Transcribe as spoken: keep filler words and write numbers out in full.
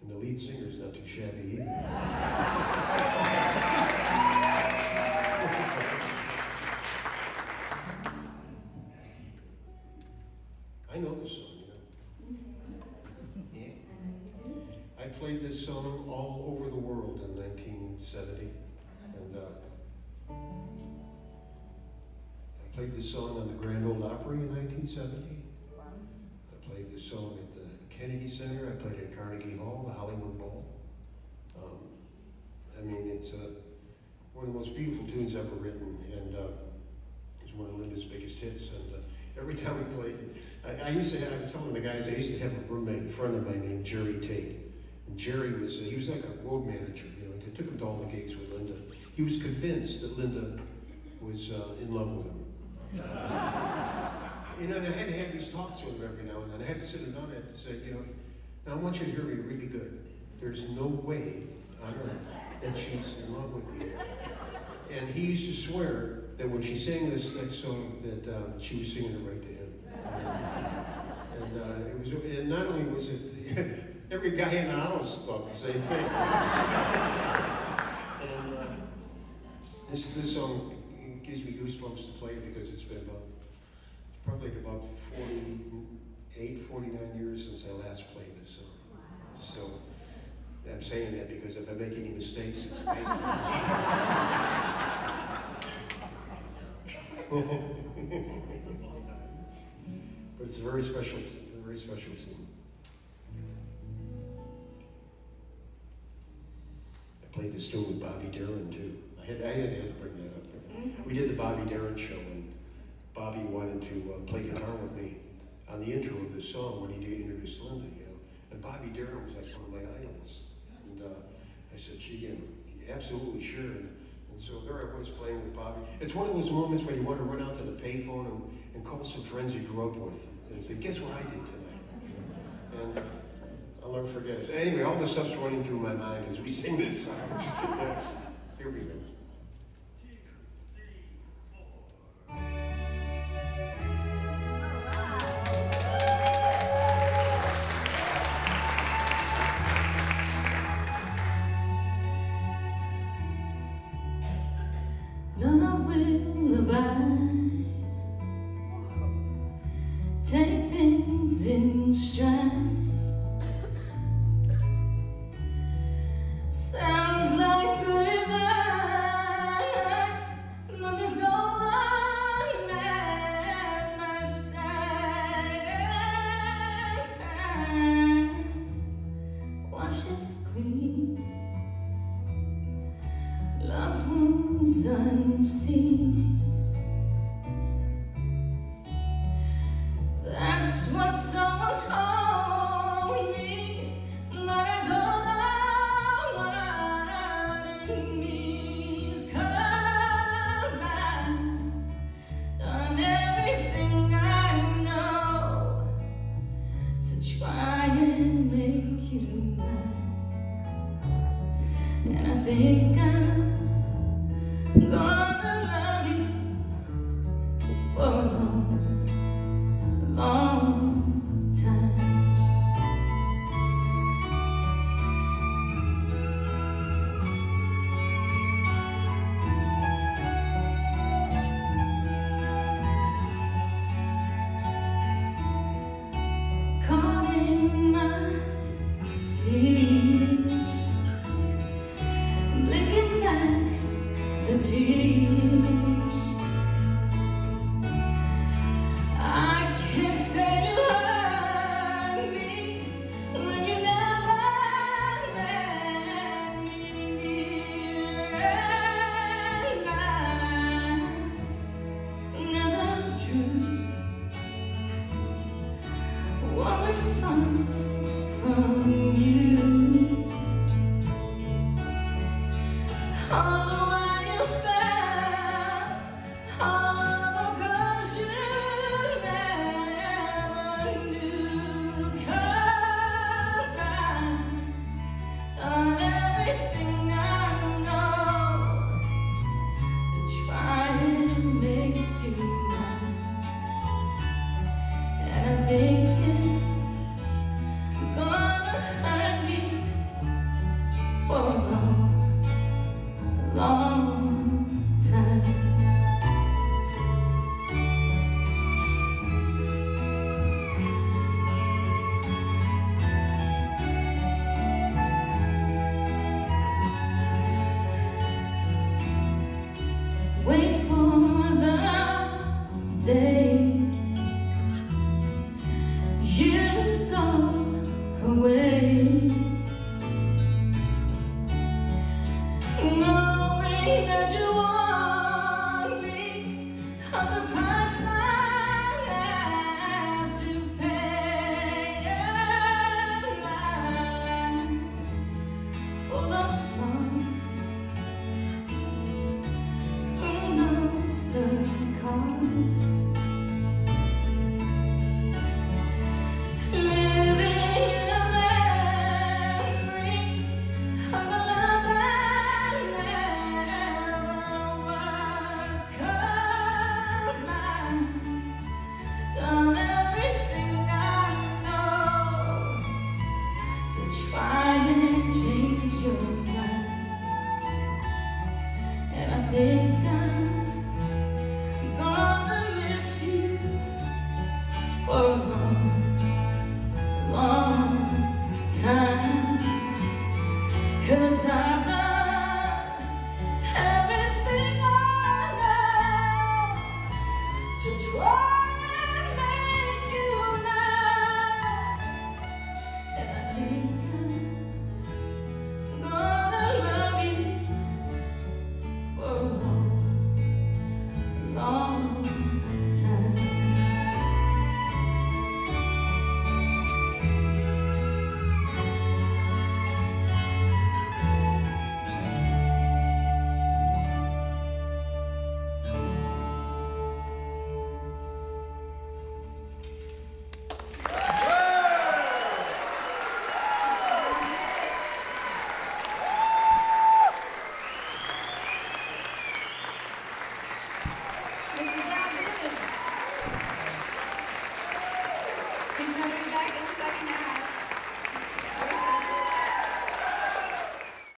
And the lead singer is not too shabby either. I know this song, you know. Yeah. I played this song all over the world in nineteen seventy. And uh, I played this song on the Grand Ole Opry in nineteen seventy. I played this song at the Kennedy Center. I played it at Carnegie Hall, the Hollywood Bowl. Um, I mean, it's uh, one of the most beautiful tunes ever written, and uh, it's one of Linda's biggest hits. And uh, every time we played it, I, I used to have some of the guys. I used to have a roommate, a friend of mine named Jerry Tate. And Jerry was uh, he was like a road manager. You know, he took him to all the gigs with Linda. He was convinced that Linda was uh, in love with him. You know, and I had to have these talks with him every now and then. I had to sit him down and I had to say, you know, now I want you to hear me really good. There's no way on earth that she's in love with you. And he used to swear that when she sang this next song, that um, she was singing it right to him. And, and uh, it was, and not only was it, every guy in the house thought the same thing. And uh, this this song gives me goosebumps to play because it's been about probably about forty-eight, forty-nine years since I last played this song. So I'm saying that because if I make any mistakes, it's amazing. But it's a very special, a very special tune. I played this tune with Bobby Darin too. I had, I had, I had to bring that up. We did the Bobby Darin show, and Bobby wanted to uh, play guitar with me on the intro of this song when he introduced Linda, you know. And Bobby Darin was like one of my idols. And uh, I said, gee, you know, absolutely sure. And, and so there I was playing with Bobby. It's one of those moments where you want to run out to the payphone and, and call some friends you grew up with and say, guess what I did tonight? You know? And uh, I'll never forget it. So anyway, all this stuff's running through my mind as we sing this song. Yeah. Here we go. Love will abide, take things in stride. Sounds like good advice, but there's no one at my side. Time washes clean lost wounds unseen. That's what someone told me, but I don't know what it means. 'Cause I've done everything I know to try and make you mine. And I think I'm gonna love you for a long, long time. Caught in my fears, blinking back the tears. I can't say you hurt me when you never let me near. And I never drew one response from you. All the way you felt, all the girls you never knew. 'Cause I've done everything I know to try and make you mine. And I think it's gonna day, knowing that you want me, of the price I have to pay. Lives full of flaws, who knows the cause? Try and change your mind, and I think